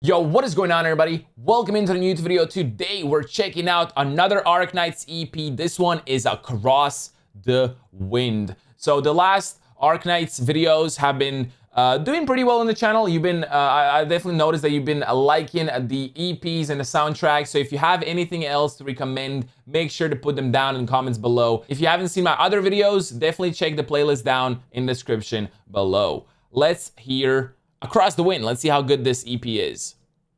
Yo, what is going on, everybody? Welcome into the new video. Today we're checking out another Arknights EP. This one is Across the Wind. So the last Arknights videos have been doing pretty well on the channel. You've been, I definitely noticed that you've been liking the EPs and the soundtracks. So if you have anything else to recommend, make sure to put them down in the comments below. If you haven't seen my other videos, definitely check the playlist down in the description below. Let's hear Across the Wind. Let's see how good this EP is.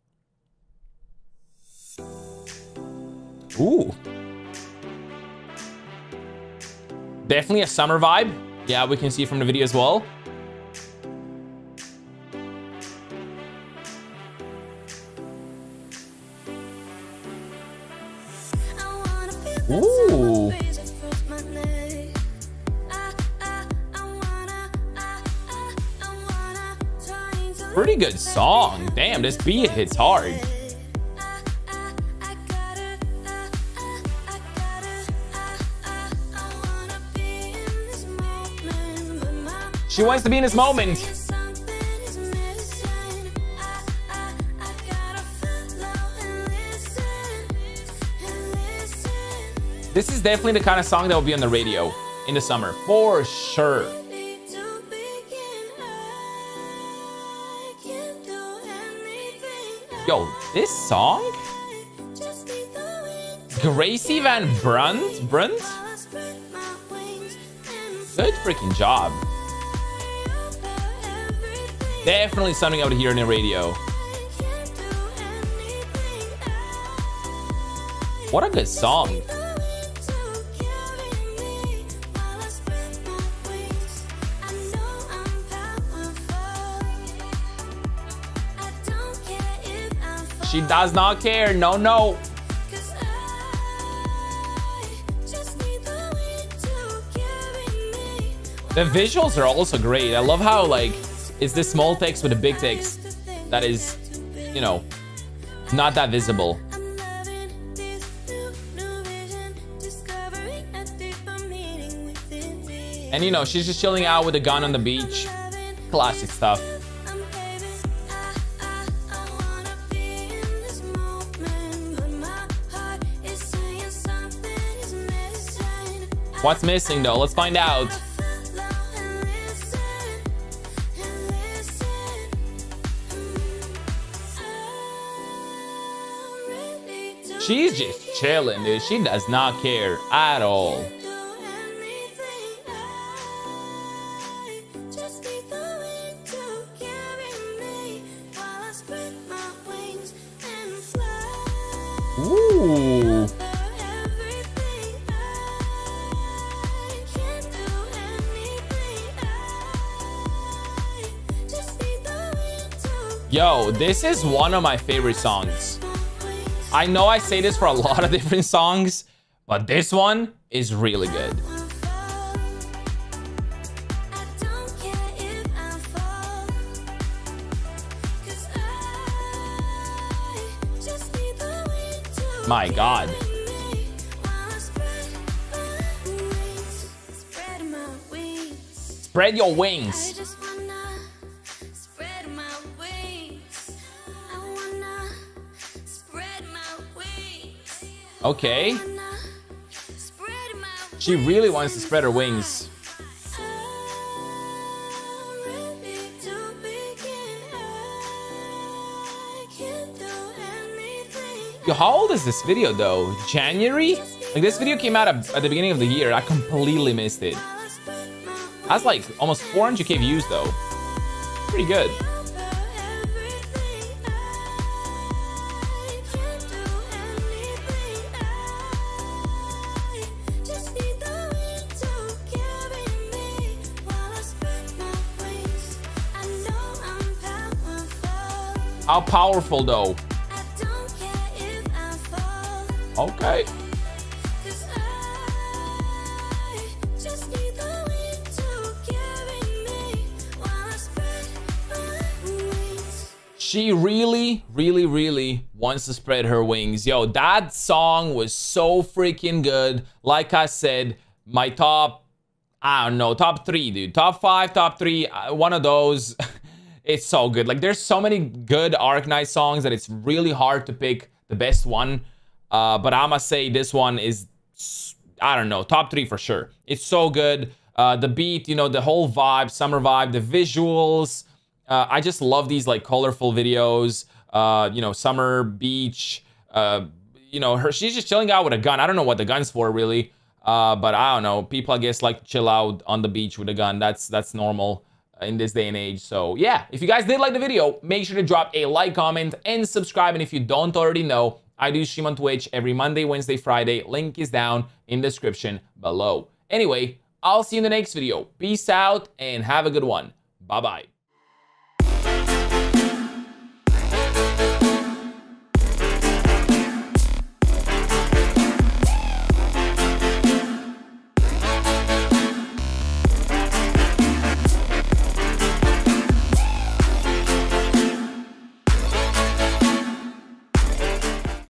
Ooh. Definitely a summer vibe. Yeah, we can see from the video as well. Ooh. Pretty good song. Damn, this beat hits hard. She wants to be in this moment. This is definitely the kind of song that will be on the radio in the summer, for sure. Yo, this song? Gracie Van Brunt? Good freaking job. Definitely something I would hear in the radio. What a good song. She does not care. No, no. The visuals are also great. I love how, like, it's this small text with a big text that is, you know, not that visible. And, you know, she's just chilling out with a gun on the beach. Classic stuff. What's missing, though? Let's find out. She's just chilling, dude. She does not care at all. Ooh. Yo, this is one of my favorite songs. I know I say this for a lot of different songs, but this one is really good. My God. Spread your wings. Okay. She really wants to spread her wings. Yo, how old is this video though? January? Like, this video came out at the beginning of the year. I completely missed it. That's like almost 400k views though. Pretty good. How powerful though? Okay. She really wants to spread her wings. Yo, that song was so freaking good. Like I said, my top, I don't know, top 3, dude. Top 5, top 3, one of those. It's so good. Like, there's so many good Arknight songs that it's really hard to pick the best one. But I must say this one is, I don't know, top 3 for sure. It's so good. The beat, you know, the whole vibe, summer vibe, the visuals. I just love these like colorful videos. You know, summer beach. You know, she's just chilling out with a gun. I don't know what the gun's for really. But I don't know. People, I guess, like to chill out on the beach with a gun. That's normal in this day and age. So yeah, if you guys did like the video, make sure to drop a like, comment, and subscribe. And if you don't already know, I do stream on Twitch every Monday, Wednesday, Friday. Link is down in the description below. Anyway, I'll see you in the next video. Peace out and have a good one. Bye-bye.